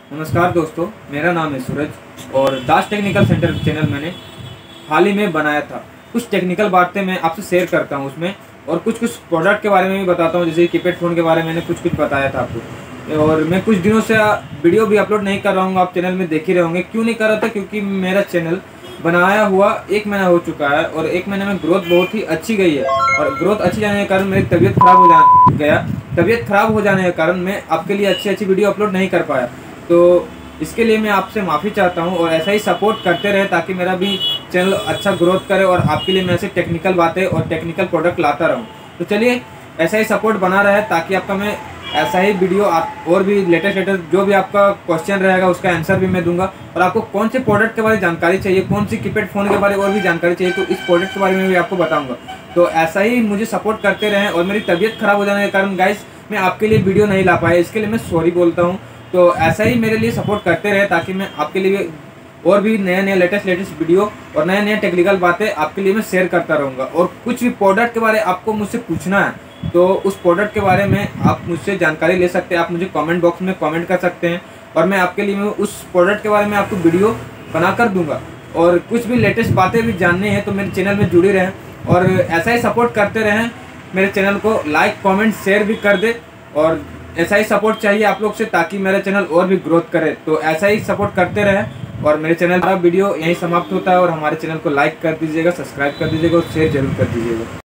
नमस्कार दोस्तों, मेरा नाम है सूरज और दास टेक्निकल सेंटर चैनल मैंने हाल ही में बनाया था। कुछ टेक्निकल बातें मैं आपसे शेयर करता हूं उसमें, और कुछ प्रोडक्ट के बारे में भी बताता हूं। जैसे कीपैड फ़ोन के बारे में मैंने कुछ बताया था आपको, और मैं कुछ दिनों से वीडियो भी अपलोड नहीं कर रहा हूँ। आप चैनल में देख ही रहे होंगे। क्यों नहीं कर रहा था? क्योंकि मेरा चैनल बनाया हुआ 1 महीना हो चुका है और 1 महीने में ग्रोथ बहुत ही अच्छी गई है, और ग्रोथ अच्छी जाने के कारण मेरी तबीयत खराब हो जाने के कारण मैं आपके लिए अच्छी वीडियो अपलोड नहीं कर पाया। तो इसके लिए मैं आपसे माफ़ी चाहता हूं, और ऐसा ही सपोर्ट करते रहे ताकि मेरा भी चैनल अच्छा ग्रोथ करे और आपके लिए मैं ऐसे टेक्निकल बातें और टेक्निकल प्रोडक्ट लाता रहूं। तो चलिए, ऐसा ही सपोर्ट बना रहे ताकि आपका मैं ऐसा ही वीडियो और भी लेटेस्ट जो भी आपका क्वेश्चन रहेगा उसका आंसर भी मैं दूंगा। और आपको कौन से प्रोडक्ट के बारे में जानकारी चाहिए, कौन सी कीपैड फ़ोन के बारे में और भी जानकारी चाहिए, तो इस प्रोडक्ट के बारे में भी आपको बताऊंगा। तो ऐसा ही मुझे सपोर्ट करते रहें। और मेरी तबीयत खराब हो जाने के कारण गाइस मैं आपके लिए वीडियो नहीं ला पाया, इसके लिए मैं सॉरी बोलता हूँ। तो ऐसा ही मेरे लिए सपोर्ट करते रहे ताकि मैं आपके लिए और भी नए लेटेस्ट वीडियो और नए टेक्निकल बातें आपके लिए मैं शेयर करता रहूँगा। और कुछ भी प्रोडक्ट के बारे में आपको मुझसे पूछना है तो उस प्रोडक्ट के बारे में आप मुझसे जानकारी ले सकते हैं। आप मुझे कमेंट बॉक्स में कमेंट कर सकते हैं और मैं आपके लिए उस प्रोडक्ट के बारे में आपको वीडियो बना कर दूंगा। और कुछ भी लेटेस्ट बातें भी जाननी है तो मेरे चैनल में जुड़े रहें और ऐसा ही सपोर्ट करते रहें। मेरे चैनल को लाइक कमेंट शेयर भी कर दे, और ऐसा ही सपोर्ट चाहिए आप लोग से ताकि मेरा चैनल और भी ग्रोथ करे। तो ऐसा ही सपोर्ट करते रहें। और मेरे चैनल का वीडियो यहीं समाप्त होता है, और हमारे चैनल को लाइक कर दीजिएगा, सब्सक्राइब कर दीजिएगा और शेयर जरूर कर दीजिएगा।